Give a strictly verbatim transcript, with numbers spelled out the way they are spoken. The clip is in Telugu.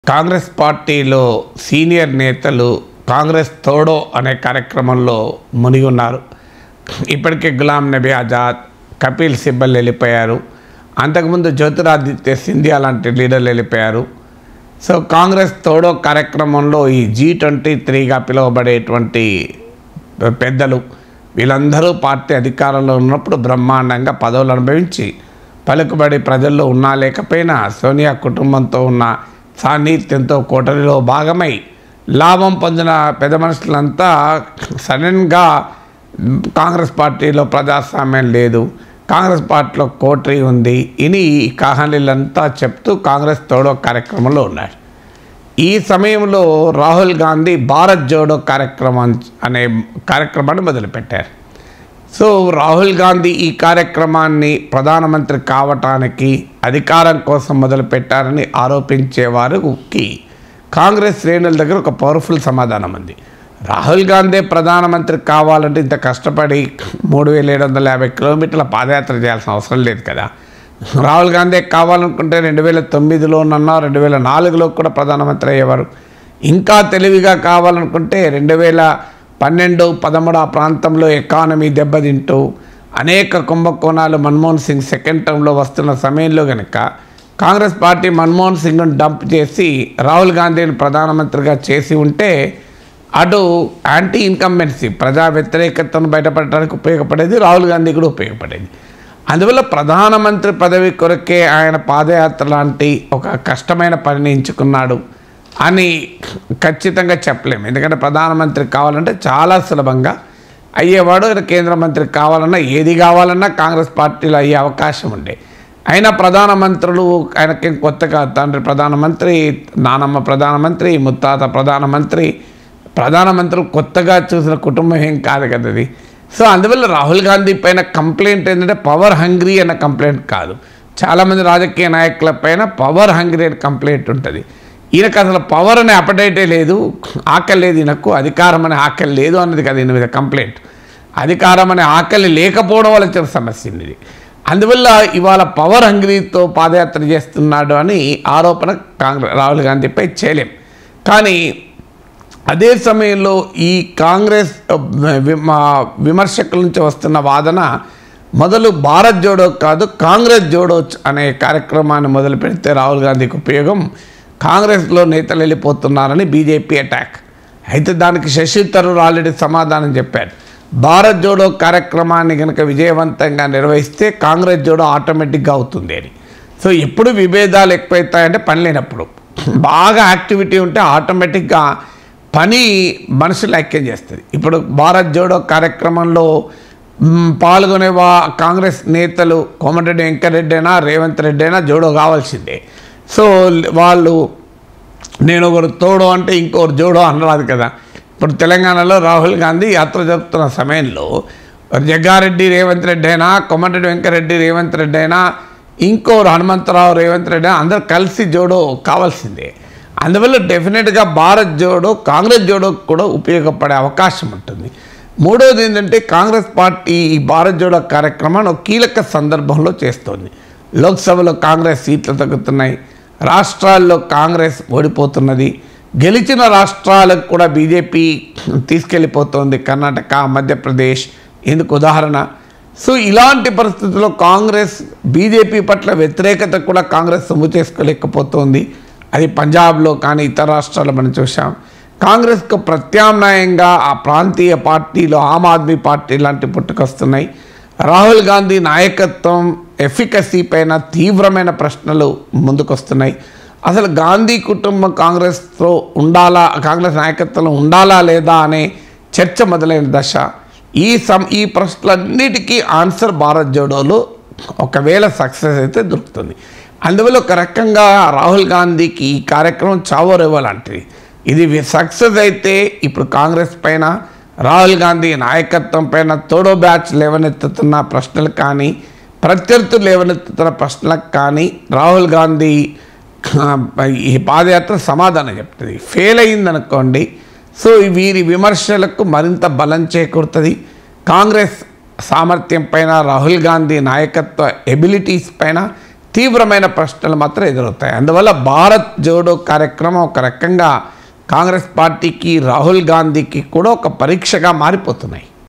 కాంగ్రెస్ పార్టీలో సీనియర్ నేతలు కాంగ్రెస్ తోడో అనే కార్యక్రమంలో మునిగి ఉన్నారు. ఇప్పటికే గులాం నబీ ఆజాద్, కపిల్ సిబ్బల్ వెళ్ళిపోయారు. అంతకుముందు జ్యోతిరాదిత్య సింధియా లాంటి లీడర్లు వెళ్ళిపోయారు. సో కాంగ్రెస్ తోడో కార్యక్రమంలో ఈ జీ ట్వంటీ త్రీగా పిలువబడేటువంటి పెద్దలు వీళ్ళందరూ పార్టీ అధికారంలో ఉన్నప్పుడు బ్రహ్మాండంగా పదవులు అనుభవించి పలుకుబడి ప్రజల్లో ఉన్నా లేకపోయినా సోనియా కుటుంబంతో ఉన్న సాన్నిధ్యంతో కోటరీలో భాగమై లాభం పొందిన పెద్ద మనుషులంతా సడన్గా కాంగ్రెస్ పార్టీలో ప్రజాస్వామ్యం లేదు, కాంగ్రెస్ పార్టీలో కోటరీ ఉంది ఇని కహానీలంతా చెప్తూ కాంగ్రెస్ తోడో కార్యక్రమంలో ఉన్నారు. ఈ సమయంలో రాహుల్ గాంధీ భారత్ జోడో కార్యక్రమం అనే కార్యక్రమాన్ని మొదలుపెట్టారు. సో రాహుల్ గాంధీ ఈ కార్యక్రమాన్ని ప్రధానమంత్రి కావటానికి అధికారం కోసం మొదలుపెట్టారని ఆరోపించేవారికి కాంగ్రెస్ శ్రేణుల దగ్గర ఒక పవర్ఫుల్ సమాధానం ఉంది. రాహుల్ గాంధీ ప్రధానమంత్రి కావాలంటే ఇంత కష్టపడి మూడు వేల ఏడు వందల యాభై కిలోమీటర్ల పాదయాత్ర చేయాల్సిన అవసరం లేదు కదా. రాహుల్ గాంధీ కావాలనుకుంటే రెండు వేల తొమ్మిదిలోనన్నా రెండు వేల నాలుగులో కూడా ప్రధానమంత్రి అయ్యేవారు. ఇంకా తెలివిగా కావాలనుకుంటే రెండు వేల పన్నెండు పదమూడు ఆ ప్రాంతంలో ఎకానమీ దెబ్బతింటూ అనేక కుంభకోణాలు మన్మోహన్ సింగ్ సెకండ్ టర్మ్లో వస్తున్న సమయంలో కనుక కాంగ్రెస్ పార్టీ మన్మోహన్ సింగ్ను డంప్ చేసి రాహుల్ గాంధీని ప్రధానమంత్రిగా చేసి ఉంటే అటు యాంటీ ఇన్కంబెన్సీ ప్రజా వ్యతిరేకతను బయటపడటానికి ఉపయోగపడేది, రాహుల్ గాంధీ కూడా ఉపయోగపడేది. అందువల్ల ప్రధానమంత్రి పదవి కొరకే ఆయన పాదయాత్ర లాంటి ఒక కష్టమైన పనిని ఎంచుకున్నాడు అని ఖచ్చితంగా చెప్పలేము. ఎందుకంటే ప్రధానమంత్రి కావాలంటే చాలా సులభంగా అయ్యేవాడు. కేంద్ర మంత్రి కావాలన్నా ఏది కావాలన్నా కాంగ్రెస్ పార్టీలో అయ్యే అవకాశం ఉండే. అయినా ప్రధానమంత్రులు ఆయనకేం కొత్తగా, తండ్రి ప్రధానమంత్రి, నానమ్మ ప్రధానమంత్రి, ముత్తాత ప్రధానమంత్రి, ప్రధానమంత్రులు కొత్తగా చూసిన కుటుంబం ఏం కాదు కదా అది. సో అందువల్ల రాహుల్ గాంధీ పైన కంప్లైంట్ ఏంటంటే పవర్ హంగ్రీ అన్న కంప్లైంట్ కాదు. చాలామంది రాజకీయ నాయకుల పైన పవర్ హంగ్రీ అనే కంప్లైంట్ ఉంటుంది. ఈయనకు అసలు పవర్ అనే అపటైటే లేదు, ఆకలి లేదు, ఈయనకు అధికారం అనే ఆకలి లేదు అన్నది కదా ఈయన మీద కంప్లైంట్. అధికారం అనే ఆకలి లేకపోవడం వల్ల వచ్చిన సమస్య ఇది. అందువల్ల ఇవాళ పవర్ హంగ్రీతో పాదయాత్ర చేస్తున్నాడు అని ఆరోపణ కాంగ్రెస్ రాహుల్ గాంధీపై చేయలేం. కానీ అదే సమయంలో ఈ కాంగ్రెస్ విమర్శకుల నుంచి వస్తున్న వాదన మొదలు భారత్ జోడో కాదు కాంగ్రెస్ జోడో అనే కార్యక్రమాన్ని మొదలు పెడితే రాహుల్ గాంధీకి ఉపయోగం, కాంగ్రెస్లో నేతలు వెళ్ళిపోతున్నారని బీజేపీ అటాక్. అయితే దానికి శశి థరూర్ ఆల్రెడీ సమాధానం చెప్పారు. భారత్ జోడో కార్యక్రమాన్ని కనుక విజయవంతంగా నిర్వహిస్తే కాంగ్రెస్ జోడో ఆటోమేటిక్గా అవుతుంది అని. సో ఎప్పుడు విభేదాలు ఎక్కువైతాయంటే పని లేనప్పుడు, బాగా యాక్టివిటీ ఉంటే ఆటోమేటిక్గా పని మనుషులు ఐక్యం చేస్తుంది. ఇప్పుడు భారత్ జోడో కార్యక్రమంలో పాల్గొనే వా కాంగ్రెస్ నేతలు కోమటిరెడ్డి వెంకటరెడ్డి అయినా రేవంత్ రెడ్డి అయినా జోడో కావాల్సిందే. సో వాళ్ళు నేను ఒకరు తోడో అంటే ఇంకొకరు జోడో అనరాదు కదా. ఇప్పుడు తెలంగాణలో రాహుల్ గాంధీ యాత్ర జరుపుతున్న సమయంలో జగ్గారెడ్డి రేవంత్ రెడ్డి అయినా, కోమటిరెడ్డి వెంకటరెడ్డి రేవంత్ రెడ్డి అయినా, ఇంకోరు హనుమంతరావు రేవంత్ రెడ్డి అయినా అందరు కలిసి జోడో కావాల్సిందే. అందువల్ల డెఫినెట్గా భారత్ జోడో కాంగ్రెస్ జోడో కూడా ఉపయోగపడే అవకాశం ఉంటుంది. మూడవది ఏంటంటే కాంగ్రెస్ పార్టీ ఈ భారత్ జోడో కార్యక్రమాన్ని ఒక కీలక సందర్భంలో చేస్తోంది. లోక్సభలో కాంగ్రెస్ సీట్లు తగ్గుతున్నాయి, రాష్ట్రాల్లో కాంగ్రెస్ ఓడిపోతున్నది, గెలిచిన రాష్ట్రాలకు కూడా బీజేపీ తీసుకెళ్ళిపోతుంది, కర్ణాటక, మధ్యప్రదేశ్ ఇందుకు ఉదాహరణ. సో ఇలాంటి పరిస్థితుల్లో కాంగ్రెస్ బీజేపీ పట్ల వ్యతిరేకత కూడా కాంగ్రెస్ సొమ్ము చేసుకోలేకపోతుంది. అది పంజాబ్లో కానీ ఇతర రాష్ట్రాల్లో మనం చూసాం. కాంగ్రెస్కు ప్రత్యామ్నాయంగా ఆ ప్రాంతీయ పార్టీలు ఆమ్ ఆద్మీ పార్టీ లాంటి పుట్టుకొస్తున్నాయి. రాహుల్ గాంధీ నాయకత్వం ఎఫికసీ పైన తీవ్రమైన ప్రశ్నలు ముందుకొస్తున్నాయి. అసలు గాంధీ కుటుంబం కాంగ్రెస్తో ఉండాలా, కాంగ్రెస్ నాయకత్వంలో ఉండాలా లేదా అనే చర్చ మొదలైన దశ. ఈ సం ఈ ప్రశ్నలన్నిటికీ ఆన్సర్ భారత్ జోడోలో ఒకవేళ సక్సెస్ అయితే దొరుకుతుంది. అందువల్ల ఒక రకంగా రాహుల్ గాంధీకి ఈ కార్యక్రమం చావోరేవో లాంటిది. ఇది సక్సెస్ అయితే ఇప్పుడు కాంగ్రెస్ పైన, రాహుల్ గాంధీ నాయకత్వం పైన తోడో బ్యాచ్ లేవనెత్తుతున్న ప్రశ్నలు కానీ, ప్రత్యర్థులు లేవనెత్తుతున్న ప్రశ్నలకు కానీ రాహుల్ గాంధీ ఈ పాదయాత్ర సమాధానం చెప్తుంది. ఫెయిల్ అయిందనుకోండి, సో వీరి విమర్శలకు మరింత బలం చేకూరుతుంది. కాంగ్రెస్ సామర్థ్యం పైన, రాహుల్ గాంధీ నాయకత్వ ఎబిలిటీస్ పైన తీవ్రమైన ప్రశ్నలు మాత్రం ఎదురవుతాయి. అందువల్ల భారత్ జోడో కార్యక్రమం ఒక రకంగా కాంగ్రెస్ పార్టీకి, రాహుల్ గాంధీకి కూడా ఒక పరీక్షగా మారిపోతున్నాయి.